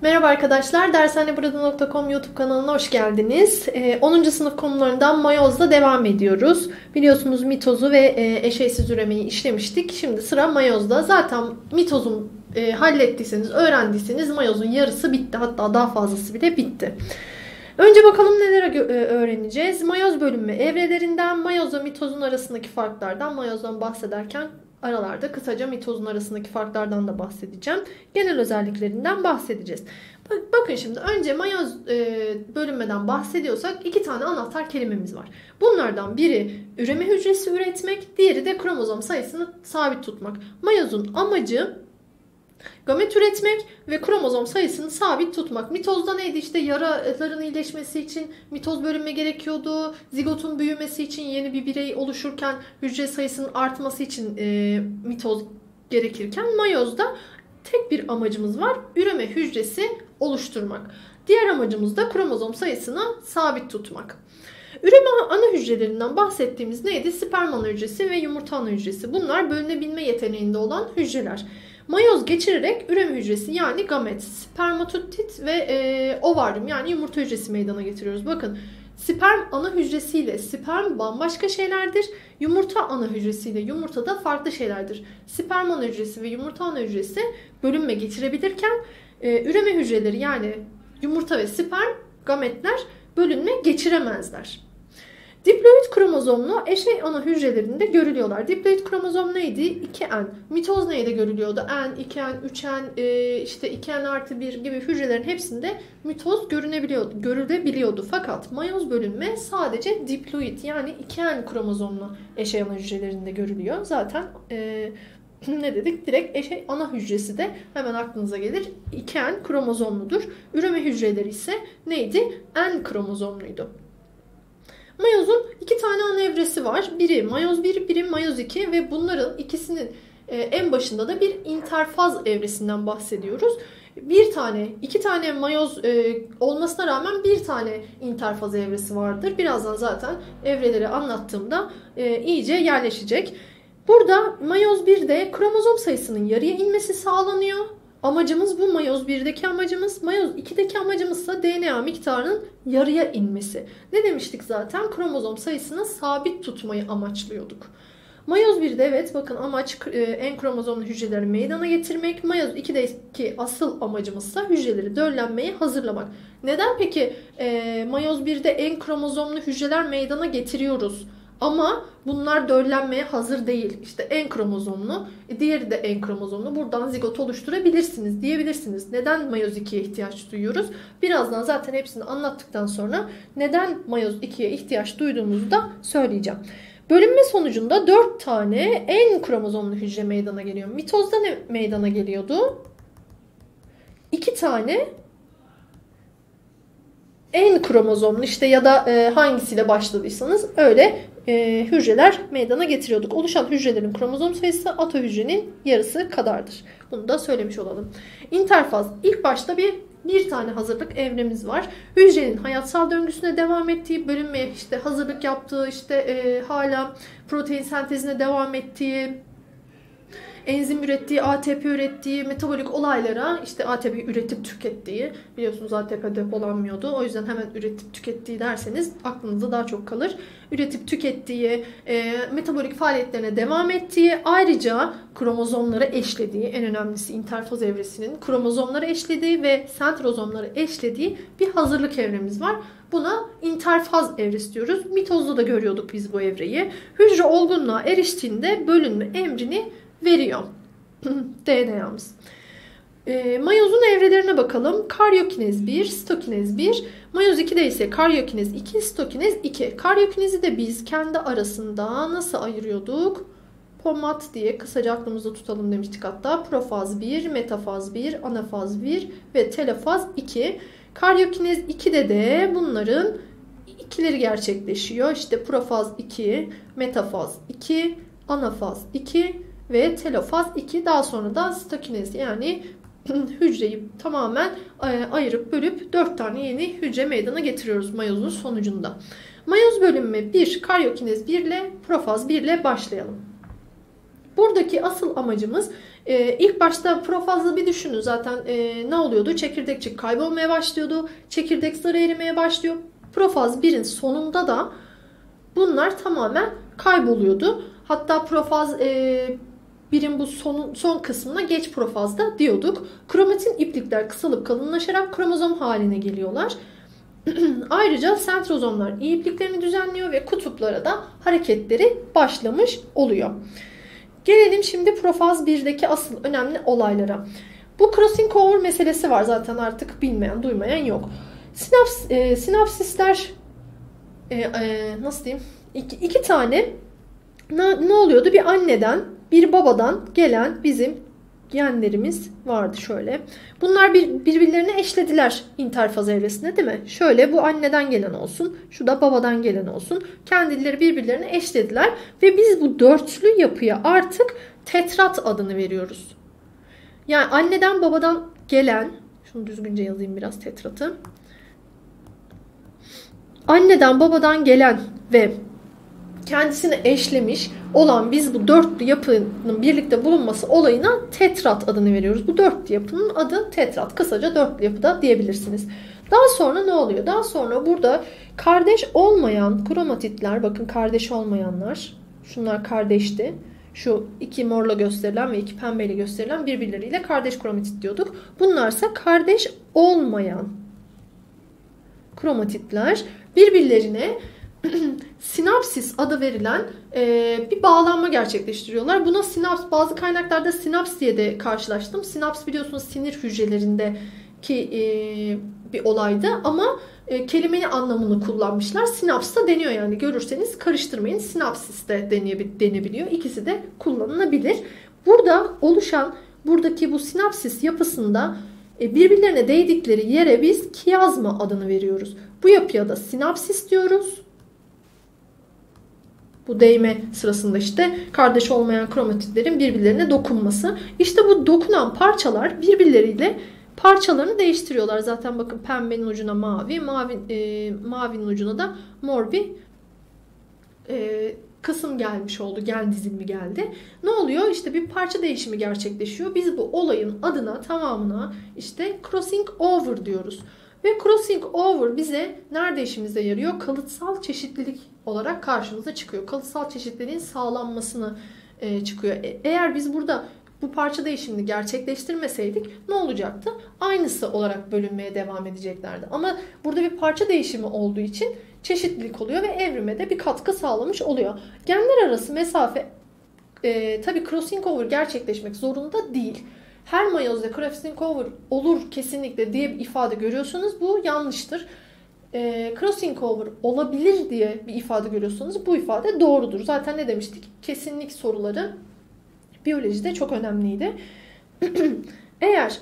Merhaba arkadaşlar, dershaneburada.com YouTube kanalına hoş geldiniz. 10. sınıf konularından mayozla devam ediyoruz. Biliyorsunuz mitozu ve eşeysiz üremeyi işlemiştik. Şimdi sıra mayozda. Zaten mitozun hallettiyseniz, öğrendiyseniz mayozun yarısı bitti. Hatta daha fazlası bile bitti. Önce bakalım neler öğreneceğiz. Mayoz bölünme evrelerinden, mayozla mitozun arasındaki farklardan, mayozdan bahsederken aralarda kısaca mitozun arasındaki farklardan da bahsedeceğim. Genel özelliklerinden bahsedeceğiz. Bakın şimdi önce mayoz bölünmeden bahsediyorsak iki tane anahtar kelimemiz var. Bunlardan biri üreme hücresi üretmek, diğeri de kromozom sayısını sabit tutmak. Mayozun amacı gamet üretmek ve kromozom sayısını sabit tutmak. Mitozda neydi? İşte yaraların iyileşmesi için mitoz bölünme gerekiyordu. Zigotun büyümesi için yeni bir birey oluşurken hücre sayısının artması için mitoz gerekirken mayozda tek bir amacımız var. Üreme hücresi oluşturmak. Diğer amacımız da kromozom sayısını sabit tutmak. Üreme ana hücrelerinden bahsettiğimiz neydi? Sperm ana hücresi ve yumurta ana hücresi. Bunlar bölünebilme yeteneğinde olan hücreler. Mayoz geçirerek üreme hücresi yani gamet, spermatotit ve ovaryum yani yumurta hücresi meydana getiriyoruz. Bakın sperm ana hücresiyle sperm bambaşka şeylerdir. Yumurta ana hücresiyle yumurta da farklı şeylerdir. Sperm ana hücresi ve yumurta ana hücresi bölünme geçirebilirken üreme hücreleri yani yumurta ve sperm gametler bölünme geçiremezler. Diploid kromozomlu eşey ana hücrelerinde görülüyorlar. Diploid kromozom neydi? 2N. Mitoz neyde görülüyordu? N, 2N, 3N, işte 2N artı 1 gibi hücrelerin hepsinde mitoz görülebiliyordu. Fakat mayoz bölünme sadece diploid yani 2N kromozomlu eşey ana hücrelerinde görülüyor. Zaten ne dedik? Direkt eşey ana hücresi de hemen aklınıza gelir. 2N kromozomludur. Üreme hücreleri ise neydi? N kromozomluydu. Mayozun iki tane ana evresi var. Biri mayoz 1, biri mayoz 2 ve bunların ikisinin en başında da bir interfaz evresinden bahsediyoruz. İki tane mayoz olmasına rağmen bir tane interfaz evresi vardır. Birazdan zaten evreleri anlattığımda iyice yerleşecek. Burada mayoz 1'de kromozom sayısının yarıya inmesi sağlanıyor. Amacımız bu mayoz 1'deki amacımız. Mayoz 2'deki amacımızsa DNA miktarının yarıya inmesi. Ne demiştik zaten? Kromozom sayısını sabit tutmayı amaçlıyorduk. Mayoz 1'de evet bakın amaç en kromozomlu hücreleri meydana getirmek. Mayoz 2'deki asıl amacımızsa hücreleri döllenmeye hazırlamak. Neden peki mayoz 1'de en kromozomlu hücreler meydana getiriyoruz? Ama bunlar döllenmeye hazır değil. İşte en kromozomlu, diğeri de en kromozomlu. Buradan zigot oluşturabilirsiniz, diyebilirsiniz. Neden mayoz 2'ye ihtiyaç duyuyoruz? Birazdan zaten hepsini anlattıktan sonra neden mayoz 2'ye ihtiyaç duyduğumuzu da söyleyeceğim. Bölünme sonucunda 4 tane en kromozomlu hücre meydana geliyor. Mitozda ne meydana geliyordu? 2 tane en kromozomlu işte ya da hangisiyle başladıysanız öyle hücreler meydana getiriyorduk. Oluşan hücrelerin kromozom sayısı ata hücrenin yarısı kadardır. Bunu da söylemiş olalım. İnterfaz. İlk başta bir tane hazırlık evremiz var. Hücrenin hayatsal döngüsüne devam ettiği, bölünmeye işte hazırlık yaptığı, işte hala protein sentezine devam ettiği, enzim ürettiği, ATP ürettiği, metabolik olaylara işte ATP üretip tükettiği, biliyorsunuz ATP depolanmıyordu. O yüzden hemen üretip tükettiği derseniz aklınızda daha çok kalır. Üretip tükettiği, metabolik faaliyetlerine devam ettiği, ayrıca kromozomları eşlediği, en önemlisi interfaz evresinin kromozomları eşlediği ve sentrozomları eşlediği bir hazırlık evremiz var. Buna interfaz evresi diyoruz. Mitozda da görüyorduk biz bu evreyi. Hücre olgunluğa eriştiğinde bölünme emrini veriyor. DNA'mız. Mayozun evrelerine bakalım. Karyokinez 1, sitokinez 1. Mayoz 2'de ise karyokinez 2, sitokinez 2. Karyokinezi de biz kendi arasında nasıl ayırıyorduk? POMAT diye kısaca aklımızda tutalım demiştik hatta. Profaz 1, metafaz 1, anafaz 1 ve telofaz 2. Karyokinez 2'de de bunların ikileri gerçekleşiyor. İşte profaz 2, metafaz 2, anafaz 2 ve telofaz 2. Daha sonra da sitokinez yani hücreyi tamamen ayırıp bölüp 4 tane yeni hücre meydana getiriyoruz mayozun sonucunda. Mayoz bölünme 1, karyokinez 1 ile profaz 1 ile başlayalım. Buradaki asıl amacımız ilk başta profazla bir düşünün zaten ne oluyordu? Çekirdekçik kaybolmaya başlıyordu. Çekirdek zarı erimeye başlıyor. Profaz 1'in sonunda da bunlar tamamen kayboluyordu. Hatta profaz birim bu son kısmına geç profazda diyorduk. Kromatin iplikler kısalıp kalınlaşarak kromozom haline geliyorlar. Ayrıca sentrozomlar iyi ipliklerini düzenliyor ve kutuplara da hareketleri başlamış oluyor. Gelelim şimdi profaz 1'deki asıl önemli olaylara. Bu crossing over meselesi var zaten artık bilmeyen, duymayan yok. Sinapsisler nasıl diyeyim? İki tane ne oluyordu? Bir anneden, bir babadan gelen bizim genlerimiz vardı şöyle. Bunlar birbirlerini eşlediler interfaz evresinde değil mi? Şöyle bu anneden gelen olsun, şu da babadan gelen olsun. Kendileri birbirlerini eşlediler ve biz bu dörtlü yapıya artık tetrat adını veriyoruz. Yani anneden babadan gelen, şunu düzgünce yazayım biraz tetratı. Anneden babadan gelen ve kendisini eşlemiş olan biz bu dörtlü yapının birlikte bulunması olayına tetrat adını veriyoruz. Bu dörtlü yapının adı tetrat. Kısaca dörtlü yapı da diyebilirsiniz. Daha sonra ne oluyor? Daha sonra burada kardeş olmayan kromatitler, bakın kardeş olmayanlar, şunlar kardeşti. Şu iki morla gösterilen ve iki pembeyle gösterilen birbirleriyle kardeş kromatit diyorduk. Bunlarsa kardeş olmayan kromatitler birbirlerine sinapsis adı verilen bir bağlanma gerçekleştiriyorlar. Buna sinaps, bazı kaynaklarda sinaps diye de karşılaştım. Sinaps biliyorsunuz sinir hücrelerindeki bir olaydı ama kelimenin anlamını kullanmışlar. Sinaps da deniyor yani görürseniz karıştırmayın. Sinapsis de denebiliyor. İkisi de kullanılabilir. Burada oluşan buradaki bu sinapsis yapısında birbirlerine değdikleri yere biz kiyazma adını veriyoruz. Bu yapıya da sinapsis diyoruz. Bu değme sırasında işte kardeş olmayan kromatitlerin birbirlerine dokunması. İşte bu dokunan parçalar birbirleriyle parçalarını değiştiriyorlar. Zaten bakın pembenin ucuna mavi, mavinin ucuna da mor bir kısım gelmiş oldu. Gen dizilimi geldi. Ne oluyor? İşte bir parça değişimi gerçekleşiyor. Biz bu olayın adına tamamına işte crossing over diyoruz. Ve crossing over bize nerede işimize yarıyor? Kalıtsal çeşitlilik olarak karşımıza çıkıyor. Kalıtsal çeşitliliğin sağlanmasını çıkıyor. Eğer biz burada bu parça değişimini gerçekleştirmeseydik ne olacaktı? Aynısı olarak bölünmeye devam edeceklerdi. Ama burada bir parça değişimi olduğu için çeşitlilik oluyor ve evrime de bir katkı sağlamış oluyor. Genler arası mesafe tabii crossing over gerçekleşmek zorunda değil. Her mayozda crossing over olur kesinlikle diye bir ifade görüyorsanız bu yanlıştır. Crossing over olabilir diye bir ifade görüyorsanız bu ifade doğrudur. Zaten ne demiştik? Kesinlik soruları biyolojide çok önemliydi. Eğer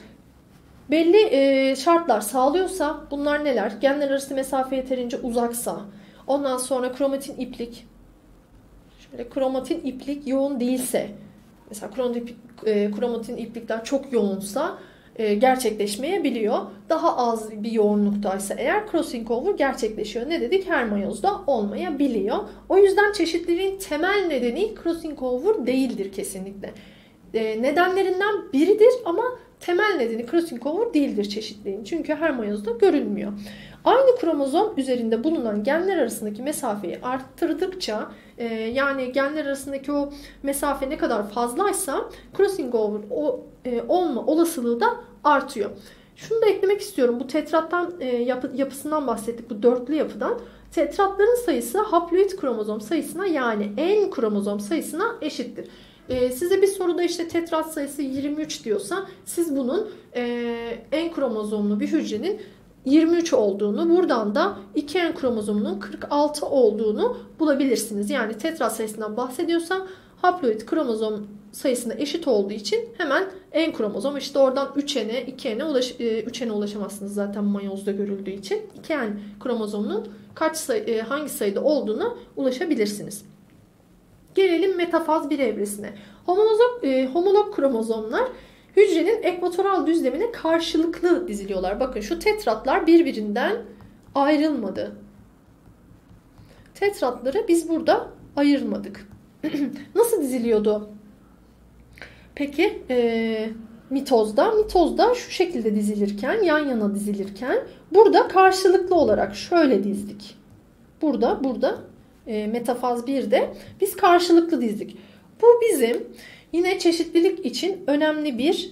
belli şartlar sağlıyorsa bunlar neler? Genler arası mesafe yeterince uzaksa, ondan sonra kromatin iplik, şöyle kromatin iplik yoğun değilse, mesela kromatin iplikler çok yoğunsa gerçekleşmeyebiliyor. Daha az bir yoğunluktaysa eğer crossing over gerçekleşiyor. Ne dedik? Her mayozda olmayabiliyor. O yüzden çeşitliliğin temel nedeni crossing over değildir kesinlikle. Nedenlerinden biridir ama temel nedeni crossing over değildir çeşitliliğin. Çünkü her mayozda görülmüyor. Aynı kromozom üzerinde bulunan genler arasındaki mesafeyi arttırdıkça yani genler arasındaki o mesafe ne kadar fazlaysa crossing over olma olasılığı da artıyor. Şunu da eklemek istiyorum. Bu tetrattan yapısından bahsettik. Bu dörtlü yapıdan. Tetratların sayısı haploid kromozom sayısına yani en kromozom sayısına eşittir. Size bir soruda işte tetrat sayısı 23 diyorsa siz bunun en kromozomlu bir hücrenin 23 olduğunu, buradan da 2N kromozomunun 46 olduğunu bulabilirsiniz. Yani tetrat sayısından bahsediyorsam haploid kromozom sayısına eşit olduğu için hemen N kromozom işte oradan 3N'e, 3N'e ulaşamazsınız zaten mayozda görüldüğü için. 2N kromozomunun hangi sayıda olduğuna ulaşabilirsiniz. Gelelim metafaz 1 evresine. Homolog kromozomlar hücrenin ekvatoral düzlemine karşılıklı diziliyorlar. Bakın şu tetratlar birbirinden ayrılmadı. Tetratları biz burada ayırmadık. Nasıl diziliyordu Peki mitozda şu şekilde dizilirken, yan yana dizilirken burada karşılıklı olarak şöyle dizdik. Burada metafaz 1'de biz karşılıklı dizdik. Bu bizim yine çeşitlilik için önemli bir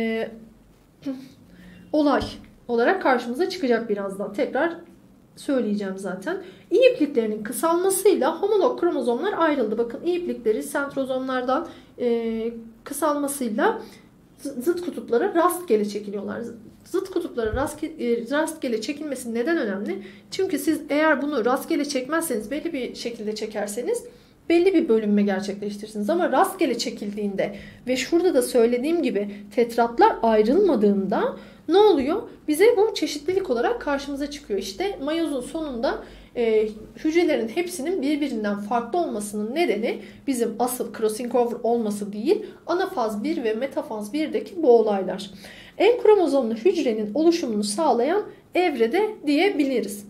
olay olarak karşımıza çıkacak birazdan. Tekrar söyleyeceğim zaten. İ ipliklerinin kısalmasıyla homolog kromozomlar ayrıldı. Bakın İ iplikleri sentrozomlardan kısalmasıyla zıt kutuplara rastgele çekiliyorlar. Zıt kutuplara rastgele çekilmesi neden önemli? Çünkü siz eğer bunu rastgele çekmezseniz, belli bir şekilde çekerseniz belli bir bölünme gerçekleştirirsiniz. Ama rastgele çekildiğinde ve şurada da söylediğim gibi tetratlar ayrılmadığında ne oluyor? Bize bu çeşitlilik olarak karşımıza çıkıyor. İşte meyozun sonunda hücrelerin hepsinin birbirinden farklı olmasının nedeni bizim asıl crossing over olması değil, anafaz 1 ve metafaz 1'deki bu olaylar. En kromozomlu hücrenin oluşumunu sağlayan evrede diyebiliriz.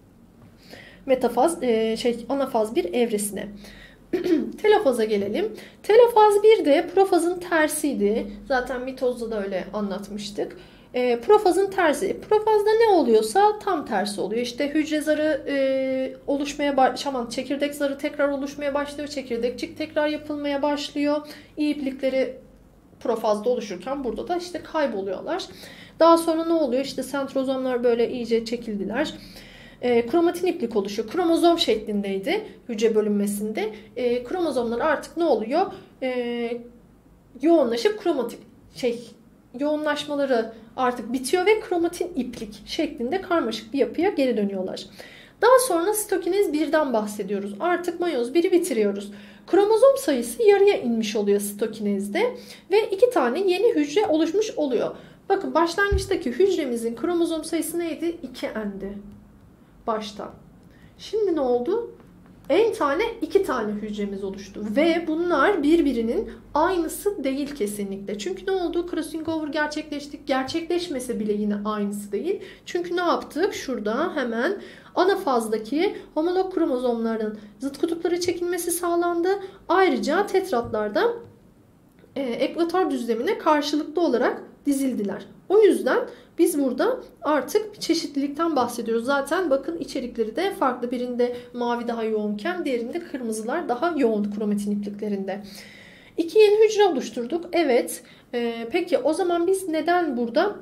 Anafaz 1 evresine. Telofaza gelelim. Telofaz 1'de profazın tersiydi. Zaten mitozda da öyle anlatmıştık. Profazın tersi. Profazda ne oluyorsa tam tersi oluyor. İşte hücre zarı çekirdek zarı tekrar oluşmaya başlıyor. Çekirdekçik tekrar yapılmaya başlıyor. İ iplikleri profazda oluşurken burada da işte kayboluyorlar. Daha sonra ne oluyor? İşte sentrozomlar böyle iyice çekildiler. Kromatin iplik oluşuyor. Kromozom şeklindeydi hücre bölünmesinde. Kromozomlar artık ne oluyor? Yoğunlaşıp yoğunlaşmaları artık bitiyor ve kromatin iplik şeklinde karmaşık bir yapıya geri dönüyorlar. Daha sonra sitokinez 1'den bahsediyoruz. Artık mayoz 1'i bitiriyoruz. Kromozom sayısı yarıya inmiş oluyor sitokinezde ve 2 tane yeni hücre oluşmuş oluyor. Bakın başlangıçtaki hücremizin kromozom sayısı neydi? 2n'di. Başta. Şimdi ne oldu? İki tane hücremiz oluştu. Ve bunlar birbirinin aynısı değil kesinlikle. Çünkü ne oldu? Crossing over gerçekleşmese bile yine aynısı değil. Çünkü ne yaptık? Şurada hemen anafazdaki homolog kromozomların zıt kutuplara çekilmesi sağlandı. Ayrıca tetratlarda ekvator düzlemine karşılıklı olarak dizildiler. O yüzden biz burada artık bir çeşitlilikten bahsediyoruz. Zaten bakın içerikleri de farklı. Birinde mavi daha yoğunken diğerinde kırmızılar daha yoğun kromatin ipliklerinde. 2 yeni hücre oluşturduk. Evet. Peki o zaman biz neden burada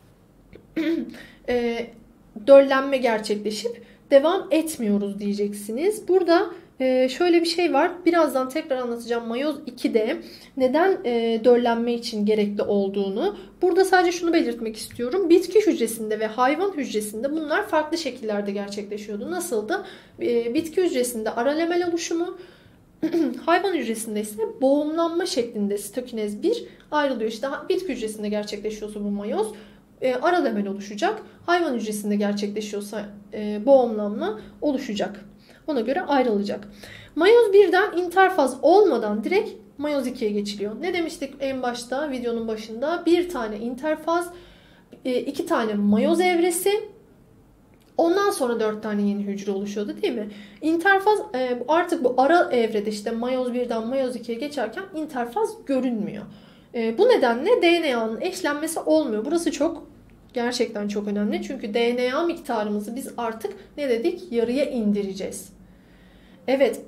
döllenme gerçekleşip devam etmiyoruz diyeceksiniz. Burada şöyle bir şey var. Birazdan tekrar anlatacağım mayoz 2'de neden döllenme için gerekli olduğunu. Burada sadece şunu belirtmek istiyorum. Bitki hücresinde ve hayvan hücresinde bunlar farklı şekillerde gerçekleşiyordu. Nasıldı? Bitki hücresinde aralemel oluşumu, hayvan hücresinde ise boğumlanma şeklinde sitokinez 1 ayrılıyor. İşte bitki hücresinde gerçekleşiyorsa bu mayoz aralemel oluşacak. Hayvan hücresinde gerçekleşiyorsa boğumlanma oluşacak. Ona göre ayrılacak. Mayoz 1'den interfaz olmadan direkt mayoz 2'ye geçiliyor. Ne demiştik en başta videonun başında? Bir tane interfaz, 2 tane mayoz evresi, ondan sonra 4 tane yeni hücre oluşuyordu değil mi? İnterfaz artık bu ara evrede işte mayoz 1'den mayoz 2'ye geçerken interfaz görünmüyor. Bu nedenle DNA'nın eşlenmesi olmuyor. Burası gerçekten çok önemli. Çünkü DNA miktarımızı biz artık ne dedik? Yarıya indireceğiz. Evet,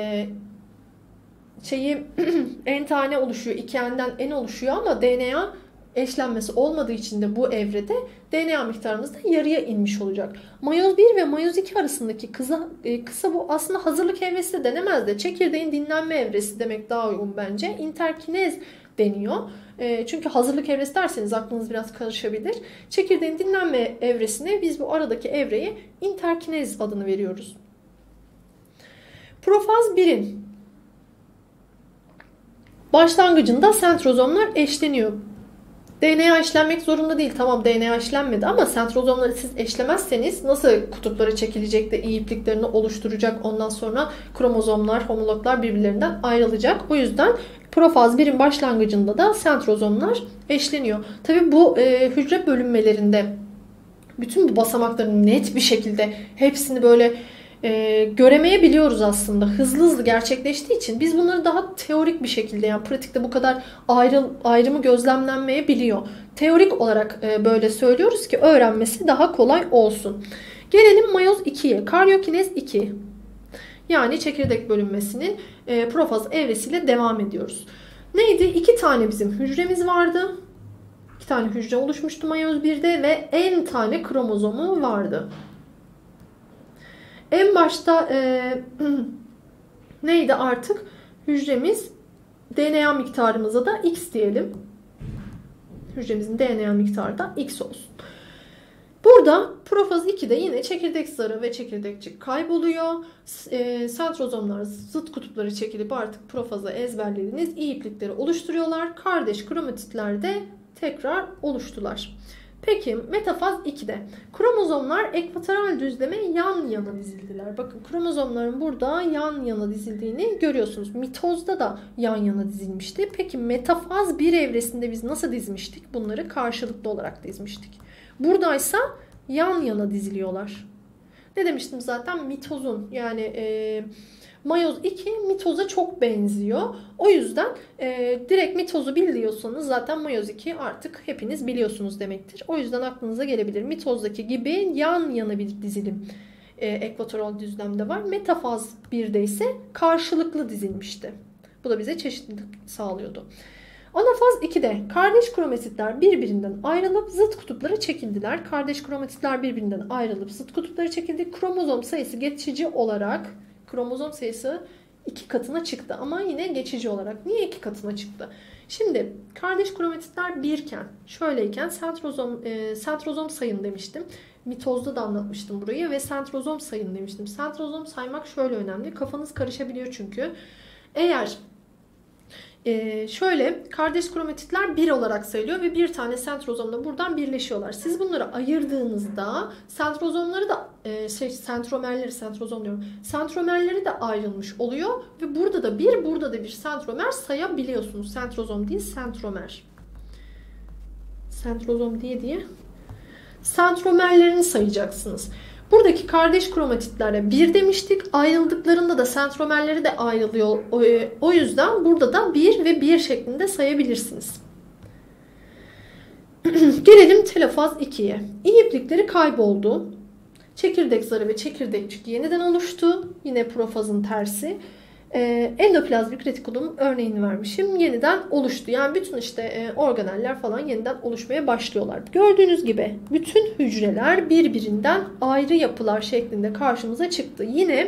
en tane oluşuyor, 2n'den n oluşuyor ama DNA eşlenmesi olmadığı için de bu evrede DNA miktarımız da yarıya inmiş olacak. Mayoz 1 ve mayoz 2 arasındaki kısa bu aslında hazırlık evresi de denemez de çekirdeğin dinlenme evresi demek daha uygun bence. Interkinez deniyor. Çünkü hazırlık evresi derseniz aklınız biraz karışabilir. Çekirdeğin dinlenme evresine biz bu aradaki evreye interkinez adını veriyoruz. Profaz 1'in başlangıcında sentrozomlar eşleniyor. DNA eşlenmek zorunda değil. Tamam DNA eşlenmedi ama sentrozomları siz eşlemezseniz nasıl kutuplara çekilecek de iyi ipliklerini oluşturacak, ondan sonra kromozomlar, homologlar birbirlerinden ayrılacak. O yüzden profaz 1'in başlangıcında da sentrozomlar eşleniyor. Tabii bu hücre bölünmelerinde bütün bu basamakların net bir şekilde hepsini böyle göremeyebiliyoruz aslında. Hızlı hızlı gerçekleştiği için biz bunları daha teorik bir şekilde, yani pratikte bu kadar ayrımı gözlemlenmeyebiliyor. Teorik olarak böyle söylüyoruz ki öğrenmesi daha kolay olsun. Gelelim mayoz 2'ye. Karyokinez 2. Yani çekirdek bölünmesinin profaz evresiyle devam ediyoruz. Neydi? 2 tane bizim hücremiz vardı. 2 tane hücre oluşmuştu mayoz 1'de ve n tane kromozomu vardı. En başta neydi artık? Hücremiz, DNA miktarımıza da x diyelim. Hücremizin DNA miktarı da x olsun. Burada profaz 2'de yine çekirdek zarı ve çekirdekçik kayboluyor. Sentrozomlar zıt kutupları çekilip artık profaza ezberlediğiniz iyi iplikleri oluşturuyorlar. Kardeş kromatitler de tekrar oluştular. Peki metafaz 2'de kromozomlar ekvatoral düzleme yan yana dizildiler. Bakın kromozomların burada yan yana dizildiğini görüyorsunuz. Mitozda da yan yana dizilmişti. Peki metafaz 1 evresinde biz nasıl dizmiştik? Bunları karşılıklı olarak dizmiştik. Buradaysa yan yana diziliyorlar. Ne demiştim zaten? Mitozun yani mayoz 2 mitoza çok benziyor. O yüzden direkt mitozu biliyorsanız zaten mayoz 2 artık hepiniz biliyorsunuz demektir. O yüzden aklınıza gelebilir. Mitozdaki gibi yan yana bir dizilim ekvatoral düzlemde var. Metafaz 1'de ise karşılıklı dizilmişti. Bu da bize çeşitlilik sağlıyordu. Anafaz 2'de kardeş kromatitler birbirinden ayrılıp zıt kutuplara çekildiler. Kardeş kromatitler birbirinden ayrılıp zıt kutuplara çekildi. Kromozom sayısı geçici olarak kromozom sayısı 2 katına çıktı ama yine geçici olarak. Niye 2 katına çıktı? Şimdi kardeş kromatitler 1 iken, şöyleyken sentrozom sayın demiştim. Mitozda da anlatmıştım burayı ve sentrozom sayın demiştim. Sentrozom saymak şöyle önemli. Kafanız karışabiliyor çünkü. Eğer şöyle kardeş kromatitler 1 olarak sayılıyor ve bir tane sentrozomla buradan birleşiyorlar. Siz bunları ayırdığınızda sentrozomları da sentromerleri de ayrılmış oluyor ve burada da burada da bir sentromer sayabiliyorsunuz. Sentrozom değil, sentromer. Sentrozom diye sentromerlerini sayacaksınız. Buradaki kardeş kromatitlere 1 demiştik. Ayrıldıklarında da sentromerleri de ayrılıyor. O yüzden burada da 1 ve 1 şeklinde sayabilirsiniz. Gelelim telofaz 2'ye. İyi iplikleri kayboldu. Çekirdek zarı ve çekirdekçik yeniden oluştu. Yine profazın tersi. Endoplazmik retikulum örneğini vermişim. Yeniden oluştu. Yani bütün organeller falan yeniden oluşmaya başlıyorlar. Gördüğünüz gibi bütün hücreler birbirinden ayrı yapılar şeklinde karşımıza çıktı. Yine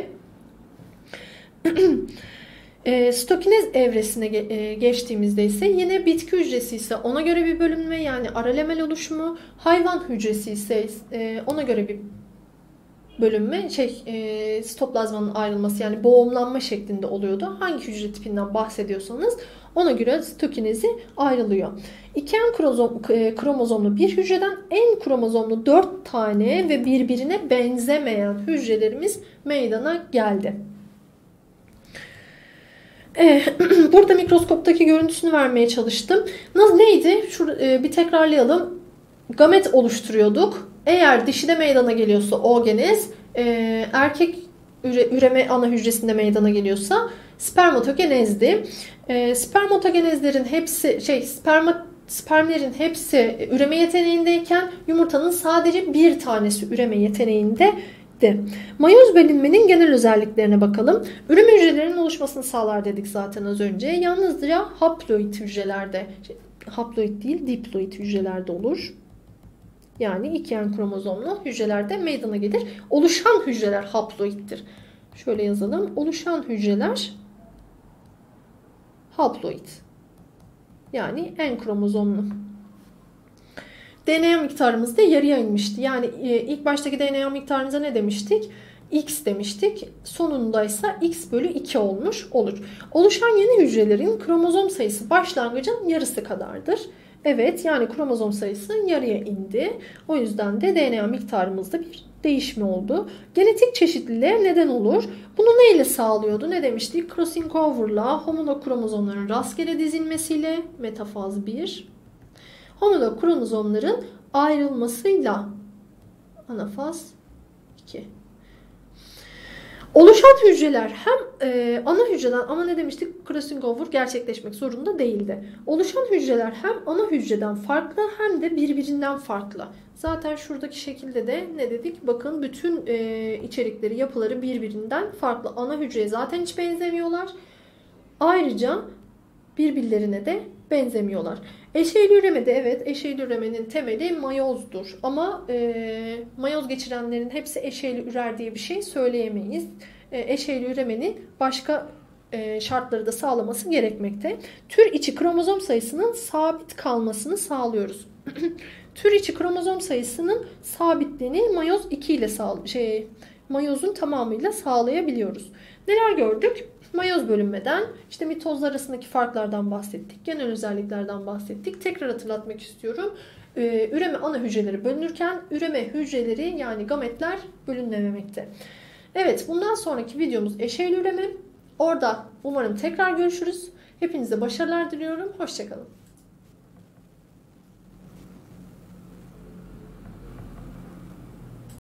stokinez evresine geçtiğimizde ise yine bitki hücresi ise ona göre bir bölünme, yani aralemel oluşumu, hayvan hücresi ise ona göre bir bölünme, sitoplazmanın ayrılması, yani boğumlanma şeklinde oluyordu. Hangi hücre tipinden bahsediyorsanız ona göre stokinezi ayrılıyor. İki en kromozomlu bir hücreden en kromozomlu 4 tane ve birbirine benzemeyen hücrelerimiz meydana geldi. Burada mikroskoptaki görüntüsünü vermeye çalıştım. Neydi? Bir tekrarlayalım. Gamet oluşturuyorduk. Eğer dişide meydana geliyorsa oogenez, erkek üreme ana hücresinde meydana geliyorsa spermatogenezdi. Spermatogenezlerin hepsi spermlerin hepsi üreme yeteneğindeyken yumurtanın sadece bir tanesi üreme yeteneğindeydi. Mayoz bölünmenin genel özelliklerine bakalım. Üreme hücrelerinin oluşmasını sağlar dedik zaten az önce. Yalnızca haploid hücrelerde, haploid değil diploid hücrelerde olur. Yani 2 en kromozomlu hücrelerde meydana gelir. Oluşan hücreler haploiddir. Şöyle yazalım. Oluşan hücreler haploid. Yani en kromozomlu. DNA miktarımız da yarıya inmişti. Yani ilk baştaki DNA miktarımıza ne demiştik? X demiştik. Sonundaysa X bölü 2 olur. Oluşan yeni hücrelerin kromozom sayısı başlangıcın yarısı kadardır. Evet, yani kromozom sayısı yarıya indi. O yüzden de DNA miktarımızda bir değişme oldu. Genetik çeşitliliğe neden olur. Bunu neyle sağlıyordu? Ne demiştik? Crossing over'la homolog kromozomların rastgele dizilmesiyle metafaz 1. Homolog kromozomların ayrılmasıyla anafaz 2. Oluşan hücreler hem ana hücreden, ama ne demiştik? Crossing over gerçekleşmek zorunda değildi. Oluşan hücreler hem ana hücreden farklı hem de birbirinden farklı. Zaten şuradaki şekilde de ne dedik? Bakın bütün içerikleri, yapıları birbirinden farklı. Ana hücreye zaten hiç benzemiyorlar. Ayrıca birbirlerine de benzemiyorlar. Eşeyli üremede, evet, eşeyli üremenin temeli mayozdur. Ama mayoz geçirenlerin hepsi eşeyli ürer diye bir şey söyleyemeyiz. Eşeyli üremenin başka şartları da sağlaması gerekmekte. Tür içi kromozom sayısının sabit kalmasını sağlıyoruz. Tür içi kromozom sayısının sabitliğini mayoz 2 ile mayozun tamamıyla sağlayabiliyoruz. Neler gördük? Mayoz bölünmeden, işte mitozlar arasındaki farklardan bahsettik. Genel özelliklerden bahsettik. Tekrar hatırlatmak istiyorum. Üreme ana hücreleri bölünürken üreme hücreleri yani gametler bölünmemekte. Evet, bundan sonraki videomuz eşeyli üreme. Orada umarım tekrar görüşürüz. Hepinize başarılar diliyorum. Hoşça kalın.